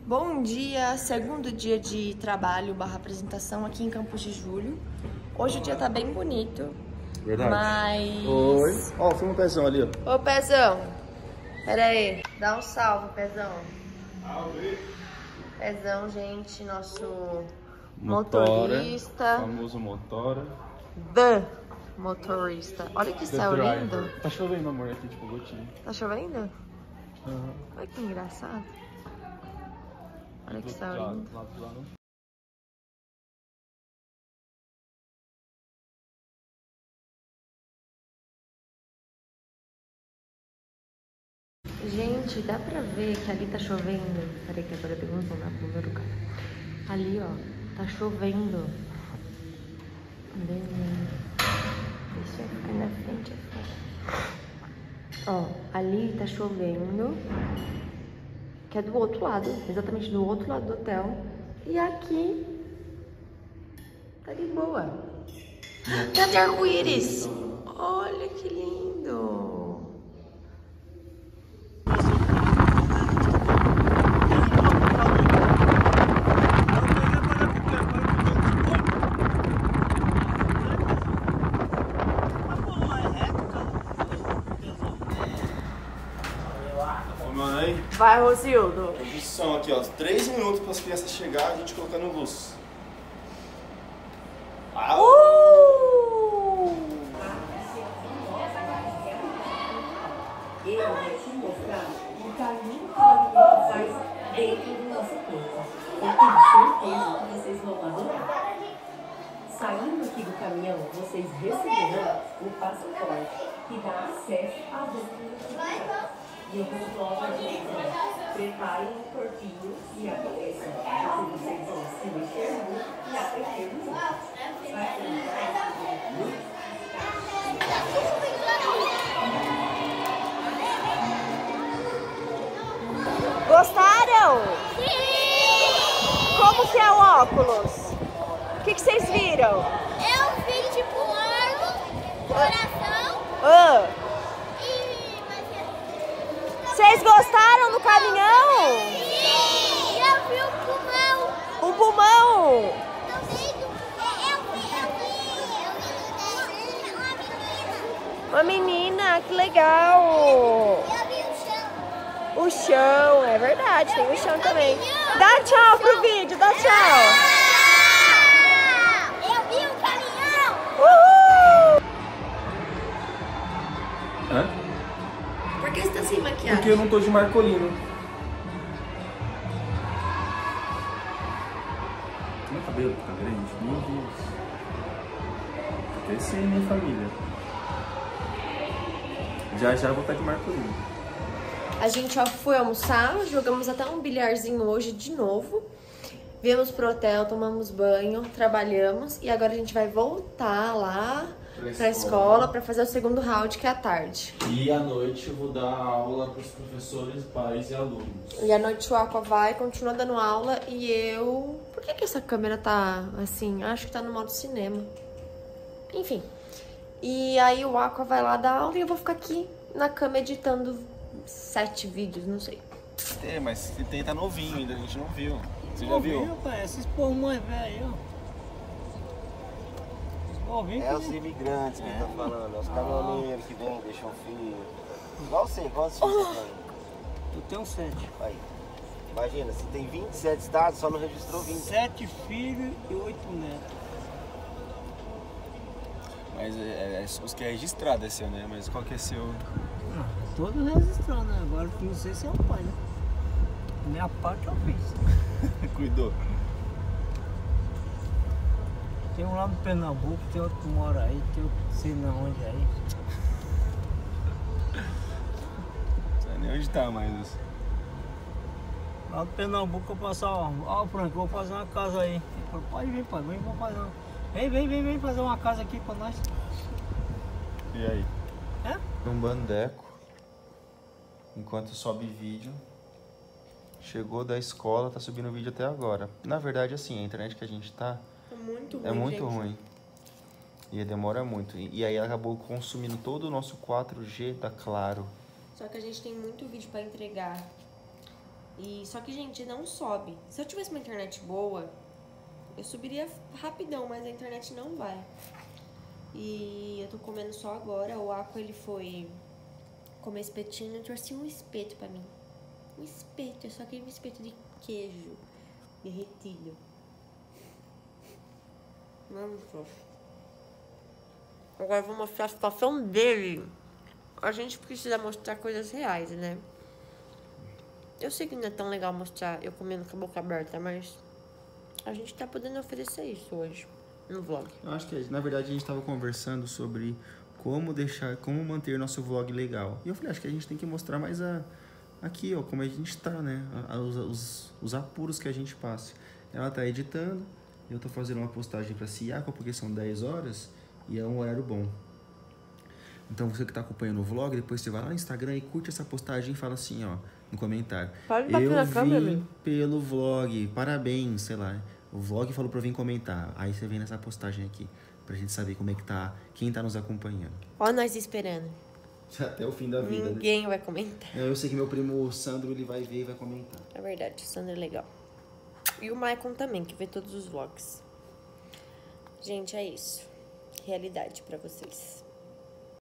Bom dia, segundo dia de trabalho / apresentação aqui em Campos de Julho. Hoje o dia tá bem bonito. Verdade. Mas... Oi. Ó, filma o pezão ali, ó. Ô, Pezão. Pera aí. Dá um salve, Pezão. Salve. Pezão, gente, nosso Motora, motorista. famoso motora. The motorista. Olha que céu lindo. Tá chovendo, amor, aqui, tipo, gotinha. Tá chovendo? Uhum. Olha que engraçado. Olha que céu lindo. Gente, dá pra ver que ali tá chovendo. Peraí que agora eu pego na bunda do cara. Ali, ó, tá chovendo. Deixa eu ficar na frente aqui. Ó, ali tá chovendo. Que é do outro lado, exatamente do outro lado do hotel. E aqui tá de boa. Tá de arco-íris. Olha que lindo. Vai, Rosildo. São aqui, ó, 3 minutos para as crianças chegarem, a gente colocando luz. Eu vou te mostrar o caminho que o alimento faz dentro do nosso corpo. Eu tenho certeza que vocês vão adorar. Saindo aqui do caminhão, vocês receberão o passaporte que dá acesso à boca. E eu vou logo dizer, preparem o corpinho e a cabeça, porque vocês vão se mexer muito e aprender muito. Vai Gostaram? Sim! Como que é o óculos? O que vocês viram? Eu vi tipo um órgão, coração Vocês gostaram do caminhão? Sim! Eu vi o pulmão. O pulmão? Uma menina, que legal! Eu vi o chão. O chão, é verdade, tem o chão também. Dá tchau pro vídeo, dá tchau! Eu vi o caminhão. Uhul! Hã? Por que você tá sem maquiagem? Porque eu não tô de marcolino. Meu cabelo tá grande? Meu Deus. Tá crescendo, hein, família? Já vou estar de marcolino. A gente ó, foi almoçar, jogamos até um bilharzinho hoje de novo. Viemos pro hotel, tomamos banho, trabalhamos e agora a gente vai voltar lá pra escola pra fazer o segundo round, que é à tarde. E à noite eu vou dar aula para os professores, pais e alunos. E à noite o Aqua vai, continua dando aula e eu... Por que essa câmera tá assim? Acho que tá no modo cinema. Enfim. E aí o Aqua vai lá dar aula e eu vou ficar aqui na cama editando 7 vídeos, não sei. É, mas esse tem tá novinho ainda, a gente não viu. Você já viu? Pai, esses povos mais velhos. É os imigrantes que tá falando, é os caminhoneiros que vêm, deixam filho. Igual você, quantos filhos você tem? Eu tenho 7. Aí. Imagina, se tem 27 estados, só não registrou 20. 7 filhos e 8 netos. Mas é os que é registrado é seu, né? Mas qual que é seu? Todos registrando, né? Agora não sei se é o pai, né? Minha parte eu fiz. Cuidou. Tem um lá no Pernambuco, tem outro que mora aí, tem outro que sei não onde aí. Não sei nem onde tá, mas... Lá no Pernambuco eu passo, ó, Franco, vou fazer uma casa aí. Ele falou, pode vir, pai, vem, vamos fazer uma... Vem fazer uma casa aqui pra nós. E aí? É? Um bandeco. Enquanto sobe vídeo. Chegou da escola, tá subindo vídeo até agora. Na verdade, assim, a internet que a gente tá... É muito muito ruim. E demora muito. E aí acabou consumindo todo o nosso 4G da Claro. Só que a gente tem muito vídeo pra entregar. E só que, gente, não sobe. Se eu tivesse uma internet boa, eu subiria rapidão, mas a internet não vai. E eu tô comendo só agora. O Aqua, ele foi comer espetinho. Eu trouxe um espeto pra mim. Um espeto, eu só queria um espeto de queijo derretido. Vamos, agora eu vou mostrar a situação dele. A gente precisa mostrar coisas reais, né? Eu sei que não é tão legal mostrar eu comendo com a boca aberta, mas a gente tá podendo oferecer isso hoje no vlog. Eu acho que, na verdade, a gente tava conversando sobre como manter nosso vlog legal. E eu falei, acho que a gente tem que mostrar mais aqui, ó, como a gente tá, né? Os apuros que a gente passa. Ela tá editando, eu tô fazendo uma postagem pra Ciaco, porque são 10 horas e é um horário bom. Então você que tá acompanhando o vlog, depois você vai lá no Instagram e curte essa postagem e fala assim, ó, no comentário. Pode bater na câmera, vim amigo. pelo vlog, parabéns, sei lá. O vlog falou pra eu vir comentar. Aí você vem nessa postagem aqui, pra gente saber como é que tá, quem tá nos acompanhando. Ó nós esperando. Até o fim da vida, né? Ninguém vai comentar. Eu sei que meu primo Sandro, ele vai ver e vai comentar. É verdade, o Sandro é legal. E o Maicon também, que vê todos os vlogs. Gente, é isso. Realidade pra vocês.